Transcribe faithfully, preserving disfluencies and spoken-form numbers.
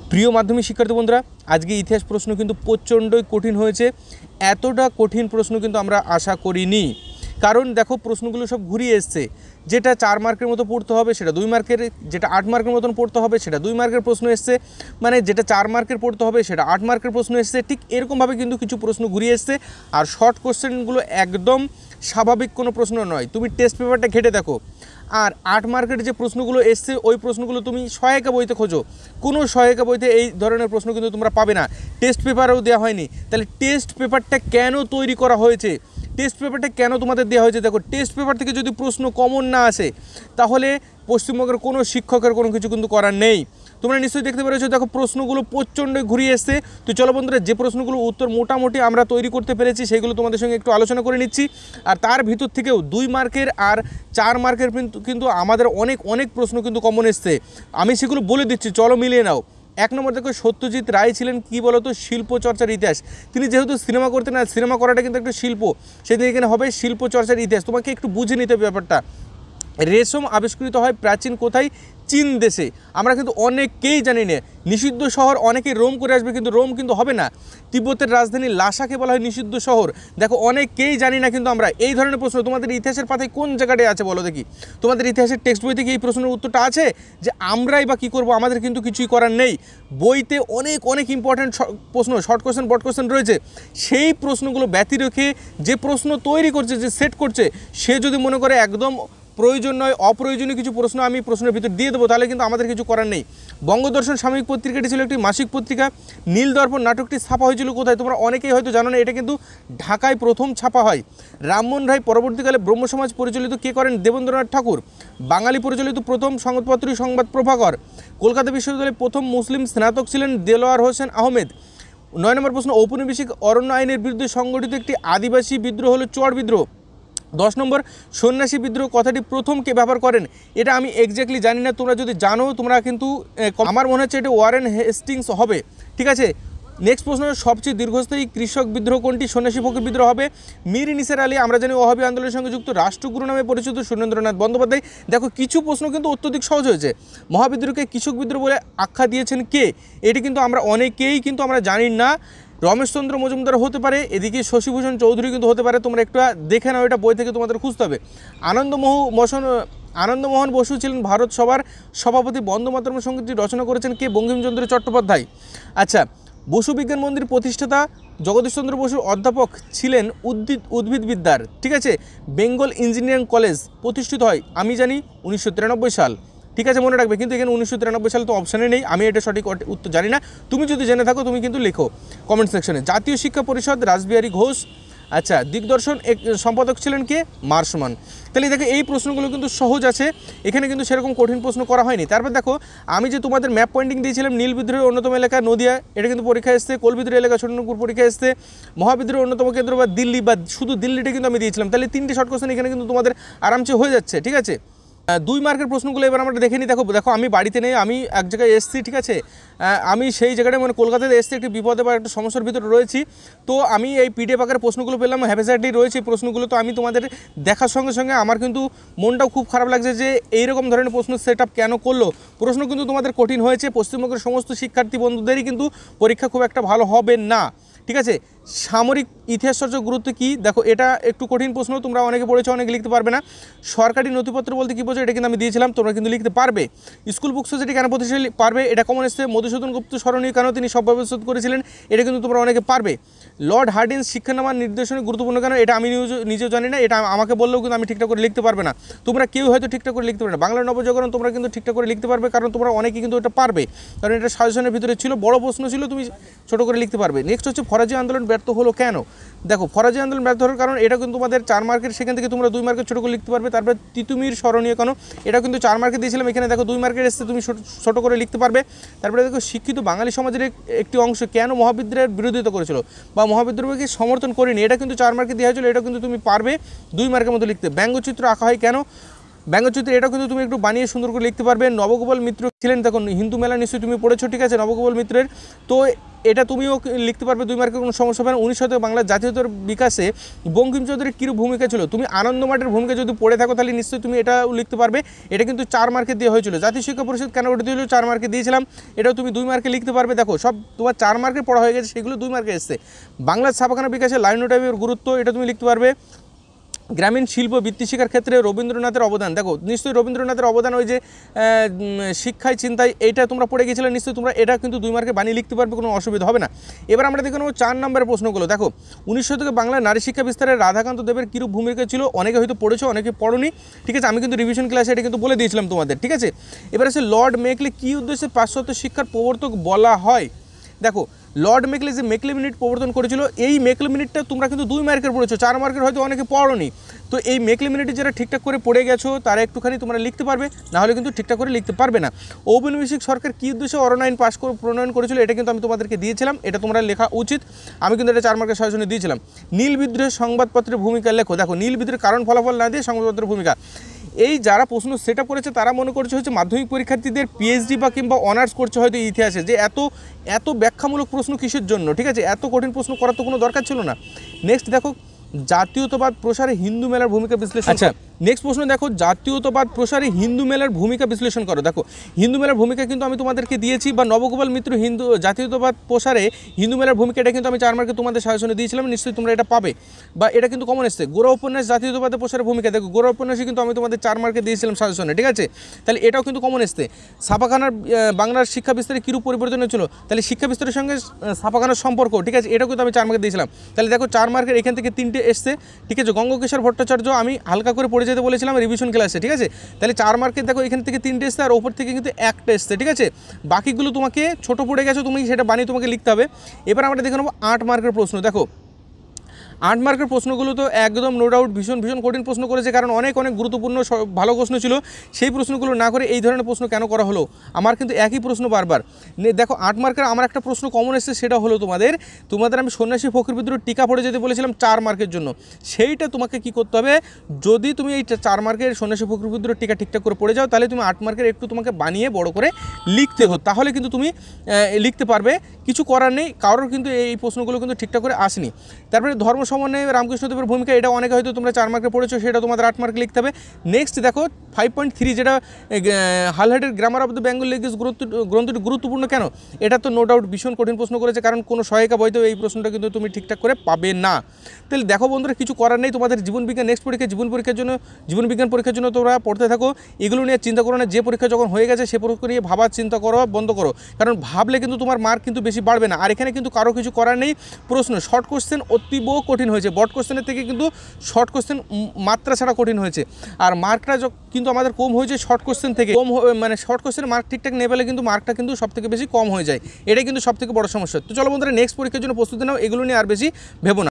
প্রিয় মাধ্যমিক শিক্ষার্থী বন্ধুরা, আজকে ইতিহাস প্রশ্ন কিন্তু প্রচণ্ডই কঠিন হয়েছে। এতটা কঠিন প্রশ্ন কিন্তু আমরা আশা করিনি, কারণ দেখো প্রশ্নগুলো সব ঘুরিয়ে এসছে। যেটা চার মার্কের মতো পড়তে হবে সেটা দুই মার্কের, যেটা আট মার্কের মতন পড়তে হবে সেটা দুই মার্কের প্রশ্ন এসছে, মানে যেটা চার মার্কের পড়তে হবে সেটা আট মার্কের প্রশ্ন এসছে। ঠিক এরকমভাবে কিন্তু কিছু প্রশ্ন ঘুরিয়ে এসছে। আর শর্ট কোশ্চেনগুলো একদম স্বাভাবিক কোনো প্রশ্ন নয়। তুমি টেস্ট পেপারটা ঘেটে দেখো, আর আট মার্কের যে প্রশ্নগুলো এসছে ওই প্রশ্নগুলো তুমি সহায়িকা বইতে খোঁজো, কোনো সহায়িকা বইতে এই ধরনের প্রশ্ন কিন্তু তোমরা পাবে না। টেস্ট পেপারও দেওয়া হয়নি। তাহলে টেস্ট পেপারটা কেন তৈরি করা হয়েছে, টেস্ট পেপারটা কেন তোমাদের দেওয়া হয়েছে? দেখো, টেস্ট পেপার থেকে যদি প্রশ্ন কমন না আসে তাহলে পশ্চিমবঙ্গের কোনো শিক্ষকের কোনো কিছু কিন্তু করার নেই। তোমরা নিশ্চয়ই দেখতে পেরেছো, দেখো প্রশ্নগুলো প্রচণ্ড ঘুরিয়ে এসছে। তো চলো বন্ধুরা, যে প্রশ্নগুলো উত্তর মোটামুটি আমরা তৈরি করতে পেরেছি সেগুলো তোমাদের সঙ্গে একটু আলোচনা করে নিচ্ছি। আর তার ভিতর থেকেও দুই মার্কের আর চার মার্কের কিন্তু কিন্তু আমাদের অনেক অনেক প্রশ্ন কিন্তু কমন এসছে। আমি সেগুলো বলে দিচ্ছি, চলো মিলিয়ে নাও। এক নম্বর দেখো, সত্যজিৎ রায় ছিলেন কী বলতো শিল্প চর্চার ইতিহাস। তিনি যেহেতু সিনেমা করতেন না, সিনেমা করাটা কিন্তু একটা শিল্প, সেদিন এখানে হবে শিল্প চর্চার ইতিহাস। তোমাকে একটু বুঝে নিতে হবে ব্যাপারটা। রেশম আবিষ্কৃত হয় প্রাচীন কোথায়? চীন দেশে। আমরা কিন্তু অনেকেই জানি না। নিষিদ্ধ শহর, অনেকেই রোম করে আসবে, কিন্তু রোম কিন্তু হবে না। তিব্বতের রাজধানী লাসাকে বলা হয় নিষিদ্ধ শহর। দেখো অনেকেই জানি না কিন্তু আমরা। এই ধরনের প্রশ্ন তোমাদের ইতিহাসের পাতায় কোন জায়গাটায় আছে বলো দেখি? তোমাদের ইতিহাসের টেক্সট বইতে কি এই প্রশ্নের উত্তরটা আছে যে আমরাই বা কী করবো? আমাদের কিন্তু কিছুই করার নেই। বইতে অনেক অনেক ইম্পর্ট্যান্ট প্রশ্ন, শর্ট কোশ্চেন, বড় কোশ্চেন রয়েছে। সেই প্রশ্নগুলো ব্যতি রেখে যে প্রশ্ন তৈরি করছে, যে সেট করছে, সে যদি মনে করে একদম প্রয়োজন নয়, অপ্রয়োজনীয় কিছু প্রশ্ন আমি প্রশ্নের ভিতর দিয়ে দেবো, তাহলে কিন্তু আমাদের কিছু করার নেই। বঙ্গদর্শন সাময়িক পত্রিকাটি ছিল একটি মাসিক পত্রিকা। নীলদর্পণ নাটকটি ছাপা হয়েছিল কোথায়? তোমরা অনেকেই হয়তো জানো না, এটা কিন্তু ঢাকায় প্রথম ছাপা হয়। রামমোহন রায় পরবর্তীকালে ব্রহ্মসমাজ পরিচালিত কে করেন? দেবেন্দ্রনাথ ঠাকুর। বাঙালি পরিচালিত প্রথম সংবাদপত্র সংবাদ প্রভাকর। কলকাতা বিশ্ববিদ্যালয়ের প্রথম মুসলিম স্নাতক ছিলেন দেলোয়ার হোসেন আহমেদ। নয় নম্বর প্রশ্ন, ঔপনিবেশিক অরণ্য আইনের বিরুদ্ধে সংগঠিত একটি আদিবাসী বিদ্রোহ হলো চর বিদ্রোহ। দশ নম্বর, সন্ন্যাসী বিদ্রোহ কথাটি প্রথম কে ব্যবহার করেন? এটা আমি এক্স্যাক্টলি জানি না, তোমরা যদি জানো তোমরা কিন্তু, আমার মনে হচ্ছে এটা ওয়ারেন হেস্টিংস হবে। ঠিক আছে। নেক্সট প্রশ্ন, সবচেয়ে দীর্ঘস্থায়ী কৃষক বিদ্রোহ কোনটি? সন্ন্যাসী ফকির বিদ্রোহ হবে। মীর নিসার আলী, আমরা জানি ওহাবী আন্দোলনের সঙ্গে যুক্ত। রাষ্ট্রগুরু নামে পরিচিত সুরেন্দ্রনাথ বন্দ্যোপাধ্যায়। দেখো কিছু প্রশ্ন কিন্তু অত্যধিক সহজ হয়েছে। মহাবিদ্রোহকে কৃষক বিদ্রোহ বলে আখ্যা দিয়েছেন কে? এটি কিন্তু আমরা অনেকেই কিন্তু আমরা জানি না। রমেশচন্দ্র মজুমদার হতে পারে, এদিকে শশীভূষণ চৌধুরী কিন্তু হতে পারে। তোমরা একটু দেখে নাও, এটা বই থেকে তোমাদের খুঁজতে হবে। আনন্দমোহ বসন আনন্দমোহন বসু ছিলেন ভারত সভার সভাপতি। বন্দে মাতরম সঙ্গীতটি রচনা করেছেন কে? বঙ্কিমচন্দ্র চট্টোপাধ্যায়। আচ্ছা, বসু বিজ্ঞান মন্দির প্রতিষ্ঠাতা জগদীশচন্দ্র বসুর অধ্যাপক ছিলেন উদ্ভিদ উদ্ভিদবিদ্যার। ঠিক আছে। বেঙ্গল ইঞ্জিনিয়ারিং কলেজ প্রতিষ্ঠিত হয় আমি জানি উনিশশো তিরানব্বই সাল। ঠিক আছে, মনে রাখবে। কিন্তু এখানে উনিশশো তিরানব্বই সাল তো অপশানে নেই, আমি এটা সঠিক উত্তর জানি না। তুমি যদি জেনে থাকো তুমি কিন্তু লেখো কমেন্ট সেকশনে। জাতীয় শিক্ষা পরিষদ রাসবিহারী ঘোষ। আচ্ছা, দিগদর্শন এক সম্পাদক ছিলেন কে? মার্শমান। তাহলে দেখো এই প্রশ্নগুলো কিন্তু সহজ আছে, এখানে কিন্তু সেরকম কঠিন প্রশ্ন করা হয়নি। তারপর দেখো, আমি যে তোমাদের ম্যাপ পয়েন্টিং দিয়েছিলাম, নীল বিদ্রোহের অন্যতম এলাকা নদিয়া, এটা কিন্তু পরীক্ষা এসছে। কোল বিদ্রোহ এলাকা ছোটনপুর পরীক্ষা এসছে। মহাবিদ্রোহের অন্যতম কেন্দ্র বা দিল্লি, বা শুধু দিল্লিটা কিন্তু আমি দিয়েছিলাম। তাহলে তিনটে শর্ট কোশ্চেন এখানে কিন্তু তোমাদের আরামসে হয়ে যাচ্ছে। ঠিক আছে। দুই মার্কের প্রশ্নগুলো এবার আমরা দেখে নিই। দেখো দেখো আমি বাড়িতে নেই, আমি এক জায়গায় এসছি। ঠিক আছে। আমি সেই জায়গাটায় মানে কলকাতাতে এসছি, একটি বিপদে বা একটা সমস্যার ভিতরে রয়েছি। তো আমি এই পিডিএফ আকারে প্রশ্নগুলো পেলাম, হ্যাপেসাইডেই রয়েছে এই প্রশ্নগুলো। তো আমি তোমাদের দেখার সঙ্গে সঙ্গে আমার কিন্তু মনটাও খুব খারাপ লাগছে যে এইরকম ধরনের প্রশ্ন সেট আপ কেন করলো। প্রশ্ন কিন্তু তোমাদের কঠিন হয়েছে। পশ্চিমবঙ্গের সমস্ত শিক্ষার্থী বন্ধুদেরই কিন্তু পরীক্ষা খুব একটা ভালো হবে না। ঠিক আছে। সামরিক ইতিহাস চর্চার গুরুত্ব কী? দেখো এটা একটু কঠিন প্রশ্ন, তোমরা অনেকে পড়েছো, অনেকে লিখতে পারবে না। সরকারি নথিপত্র বলতে কী বোঝো? এটা কিন্তু আমি দিয়েছিলাম, তোমরা কিন্তু লিখতে পারবে। স্কুল বুক সোসাইটি কেন প্রতিষ্ঠা পারবে? এটা কমন এসছে। মধুসূদন গুপ্ত স্মরণীয় কেন? তিনি সব ব্যবস্থা করেছিলেন, এটা কিন্তু তোমরা অনেকে পারবে। লর্ড হার্ডিন্স শিক্ষানামার নির্দেশনা গুরুত্বপূর্ণ কেন? এটা আমি নিজেও জানি না, এটা আমাকে বললেও কিন্তু আমি ঠিকঠাক করে লিখতে পারবে না। তোমরা কেউ হয়তো ঠিকঠাক করে লিখতে পারবে না। বাংলা নবজাগরণ তোমরা কিন্তু ঠিকঠাক করে লিখতে পারবে, কারণ তোমরা অনেকেই কিন্তু এটা পারবে, কারণ এটা সাজেশনের ভিতরে ছিল, বড় প্রশ্ন ছিল, তুমি ছোটো করে লিখতে পারবে। নেক্সট হচ্ছে ফরাজি আন্দোলন ব্যর্থ হলো কেন? দেখো ফরাজি আন্দোলন ব্যর্থ হওয়ার কারণ, এটা কিন্তু তোমাদের চার মার্কের, সেখান থেকে তোমরা দুই মার্কের ছোটো করে লিখতে পারবে। তারপরে তিতুমির স্মরণীয় কেন? এটা কিন্তু চার মার্কে দিয়েছিলাম, এখানে দেখো দুই মার্কের এসছে, তুমি ছোটো করে লিখতে পারবে। তারপরে দেখো শিক্ষিত বাঙালি সমাজের একটি অংশ কেন মহাবিদ্রোহের বিরোধিতা করেছিল বা মহাবিদ্রোহকে সমর্থন করেনি, এটা কিন্তু চার মার্কে দেওয়া হয়েছিল, এটা কিন্তু তুমি পারবে দুই মার্কের মতো লিখতে। ব্যঙ্গচিত্র আঁকা হয় কেন? ব্যঙ্গচিত্র এটাও কিন্তু তুমি একটু বানিয়ে সুন্দর করে লিখতে পারবে। নবগোপাল মিত্র ছিলেন, দেখুন হিন্দু মেলা নিশ্চয়ই তুমি পড়েছো, ঠিক আছে, নবগোপাল মিত্রের। তো এটা তুমিও লিখতে পারবে, দুই মার্কের কোনো সমস্যা হবে না। উনিশ শতকে বাংলার জাতীয়তার বিকাশে বঙ্কিমচন্দ্রের কী ভূমিকা ছিল, তুমি আনন্দমাঠের ভূমিকা যদি পড়ে থাকো তাহলে নিশ্চয়ই তুমি এটাও লিখতে পারবে। এটা কিন্তু চার মার্কে দেওয়া হয়েছিল। জাতীয় শিক্ষা পরিষদ কেন গঠিত হয়েছিল, চার মার্কে দিয়েছিলাম, এটাও তুমি দুই মার্কে লিখতে পারবে। দেখো সব তোমার চার মার্কে পড়া হয়ে গেছে, সেগুলো দুই মার্কে এসছে। বাংলার ছাপাখানা বিকাশে লাইনোটাইপের গুরুত্ব, এটা তুমি লিখতে পারবে। গ্রামীণ শিল্প বৃত্তিশিক্ষার ক্ষেত্রে রবীন্দ্রনাথের অবদান, দেখো নিশ্চয়ই রবীন্দ্রনাথের অবদান ওই যে শিক্ষায় চিন্তায়, এইটা তোমরা পড়ে গেছিলে, নিশ্চয়ই তোমরা এটা কিন্তু দুই মার্কে বানিয়ে লিখতে পারবে, কোনো অসুবিধা হবে না। এবার আমরা দেখে নেবো চার নম্বরের প্রশ্নগুলো। দেখো উনিশ শতকে বাংলায় নারী শিক্ষা বিস্তারে রাধাকান্ত দেবের কীরূপ ভূমিকা ছিল, অনেকে হয়তো পড়েছো, অনেকে পড়োনি, ঠিক আছে, আমি কিন্তু রিভিশন ক্লাসে এটা কিন্তু বলে দিয়েছিলাম তোমাদের, ঠিক আছে। এবার আছে লর্ড মেকলে কী উদ্দেশ্যে পাশ্চাত্য শিক্ষার প্রবর্তক বলা হয়। দেখো লর্ড মেকলে যে মেকলে মিনিট প্রবর্তন করেছিল, এই মেকলে মিনিটটা তোমরা কিন্তু দুই মার্কের পড়েছো, চার মার্কের হয়তো অনেকে পড়োনি। তো এই মেকলে মিনিটে যারা ঠিকঠাক করে পড়ে গেছো তারা একটুখানি তোমরা লিখতে পারবে, নাহলে কিন্তু ঠিকঠাক করে লিখতে পারবে না। ঔপনিবেশিক সরকার কী উদ্দেশ্যে অরণ্য আইন পাশ করে প্রণয়ন করেছিল, এটা কিন্তু আমি তোমাদেরকে দিয়েছিলাম, এটা তোমরা লেখা উচিত, আমি কিন্তু এটা চার মার্কের সাজেশনে দিয়েছিলাম। নীল বিদ্রোহের সংবাদপত্রের ভূমিকা লেখো। দেখো নীল বিদ্রোহের কারণ ফলাফল না দিয়ে সংবাদপত্রের ভূমিকা, এই যারা প্রশ্ন সেট আপ করেছে তারা মনে করছে হচ্ছে মাধ্যমিক পরীক্ষার্থীদের পিএইচডি বা কিংবা অনার্স করছে হয়তো ইতিহাসে, যে এত এত ব্যাখ্যামূলক প্রশ্ন কিসের জন্য, ঠিক আছে, এত কঠিন প্রশ্ন করার তো কোনো দরকার ছিল না। নেক্সট দেখো জাতীয়তাবাদ প্রসারে হিন্দু মেলার ভূমিকা বিশ্লেষণ। আচ্ছা নেক্সট প্রশ্ন দেখো, জাতীয়তাবাদ প্রসারে হিন্দু মেলার ভূমিকা বিশ্লেষণ করো। দেখো হিন্দু মেলার ভূমিকা কিন্তু আমি তোমাদেরকে দিয়েছি, বা নবগোপাল মিত্র হিন্দু জাতীয়তাবাদ প্রসারে হিন্দু মেলার ভূমিকা, এটা কিন্তু আমি চার মার্কে তোমাদের সাজেশনে দিয়েছিলাম, নিশ্চয়ই তোমরা এটা পাবে, বা এটা কিন্তু কমন এসছে। গোরা উপন্যাস জাতীয়তাবাদের প্রসারের ভূমিকা, দেখো গোরা উপন্যাসই কিন্তু আমি তোমাদের চার মার্কে দিয়েছিলাম সাজেশনে, ঠিক আছে, তাহলে এটাও কিন্তু কমন এসছে। ছাপাখানার বাংলার শিক্ষা বিস্তারে কীরূপ পরিবর্তন হয়েছিল, তাহলে শিক্ষা বিস্তারের সঙ্গে ছাপাখানার সম্পর্ক, ঠিক আছে, এটাও কিন্তু আমি চার মার্কে দিয়েছিলাম। তাহলে দেখো চার মার্কের এখান থেকে তিনটে এসছে, ঠিক আছে। গঙ্গকিশোর ভট্টাচার্য আমি হালকা করে পড়ে যেতে বলেছিলাম রিভিশন ক্লাসে, ঠিক আছে, তাহলে চার মার্কের দেখো এখান থেকে তিনটে এসছে, আর ওপর থেকে কিন্তু একটা এসছে, ঠিক আছে। বাকিগুলো তোমাকে ছোট পড়ে গেছো, তুমি সেটা বানিয়ে তোমাকে লিখতে হবে। এবার আমরা দেখে নেবো আট মার্কের প্রশ্ন। দেখো আট মার্কের প্রশ্নগুলো তো একদম নো ডাউট ভীষণ ভীষণ কঠিন প্রশ্ন করেছে, কারণ অনেক অনেক গুরুত্বপূর্ণ ভালো প্রশ্ন ছিল, সেই প্রশ্নগুলো না করে এই ধরনের প্রশ্ন কেন করা হলো, আমার কিন্তু একই প্রশ্ন বারবার। দেখো আট মার্কের আমার একটা প্রশ্ন কমন এসেছে, সেটা হলো তোমাদের তোমাদের আমি সন্ন্যাসী ফকির বিদ্রোহ টিকা পড়ে যেতে বলেছিলাম চার মার্কের জন্য, সেইটা তোমাকে কি করতে হবে, যদি তুমি এই চার মার্কের সন্ন্যাসী ফকির বিদ্রোহ টিকা ঠিকঠাক করে পড়ে যাও, তাহলে তুমি আট মার্কের একটু তোমাকে বানিয়ে বড় করে লিখতে হো, তাহলে কিন্তু তুমি লিখতে পারবে, কিছু করার নেই, কারোর কিন্তু এই প্রশ্নগুলো কিন্তু ঠিকঠাক করে আসেনি। তারপরে ধর্ম সমন্বয়ে রামকৃষ্ণদেবের ভূমিকা, এটা অনেকে হয়তো তোমরা চার মার্কে পড়েছো, সেটা তোমাদের আট মার্কে লিখতে হবে। নেক্সট দেখো ফাইভ পয়েন্ট থ্রি যেটা হালহাটের grammar of the Bengal language গুরুত্ব গ্রন্থটি গুরুত্বপূর্ণ কেন, এটা তো নো ডাউট ভীষণ কঠিন প্রশ্ন করেছে, কারণ কোনো সহায়িকা বইতেও এই প্রশ্নটা কিন্তু তুমি ঠিকঠাক করে পাবে না। তাহলে দেখো বন্ধুরা কিছু করার নেই, তোমাদের জীবন বিজ্ঞান নেক্সট পরীক্ষা জীবন পরীক্ষার জন্য জীবন বিজ্ঞান পরীক্ষার জন্য তোমরা পড়তে থাকো, এগুলো নিয়ে চিন্তা করো না, যে পরীক্ষা যখন হয়ে গেছে সে পরীক্ষা নিয়ে ভাবার চিন্তা করো বন্ধ করো, কারণ ভাবলে কিন্তু তোমার মার্ক কিন্তু বেশি বাড়বে না। আর এখানে কিন্তু কারো কিছু করার নেই, প্রশ্ন শর্ট কোশ্চেন অতীব কঠিন হয়েছে, বট কোশ্চেনের থেকে কিন্তু শর্ট কোশ্চেন মাত্রা ছাড়া কঠিন হয়েছে, আর মার্কটা কিন্তু আমাদের কম হয়েছে শর্ট কোশ্চেন থেকে, কম মানে শর্ট কোশ্চেনের মার্ক ঠিকঠাক নেবেলে কিন্তু মার্কটা কিন্তু সব থেকে বেশি কম হয়ে যায়, এটাই কিন্তু সব থেকে বড় সমস্যা। তো চলো বন্ধুরা নেক্সট পরীক্ষার জন্য প্রস্তুতি নাও, এগুলো নিয়ে আর বেশি ভেবো না।